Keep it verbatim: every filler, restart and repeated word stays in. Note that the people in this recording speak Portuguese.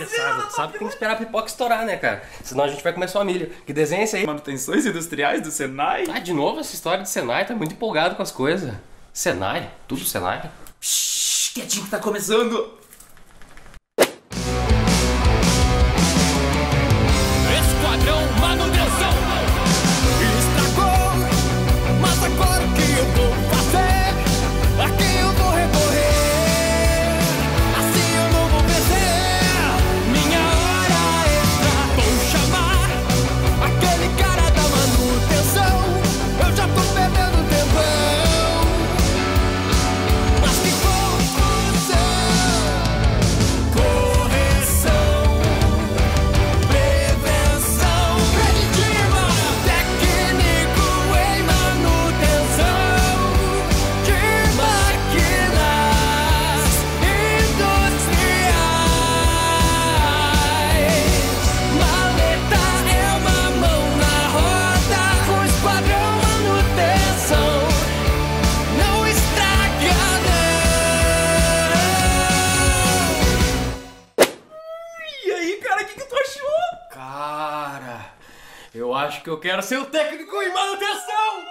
Sabe, sabe que tem que esperar a pipoca estourar, né, cara? Senão a gente vai comer só milho. Que desenho é esse aí? Manutenções industriais do Senai? Ah, de novo essa história de Senai, tá muito empolgado com as coisas. Senai? Tudo Senai? Shhh, quietinho que tá começando. Esquadrão Manutenção. Estragou, mas agora o que eu vou fazer? A quem eu vou recorrer? Assim eu não vou perder minha hora extra. Vou chamar aquele cara da manutenção. Eu já tô perdendo tempão. Mas que confusão. Correção, prevenção, preditiva, técnico em manutenção de máquinas industriais. Maleta é uma mão na roda, com esquadrão manutenção. Não estraga não. E aí, cara, o que, que tu achou? Cara, eu acho que eu quero ser o técnico em manutenção!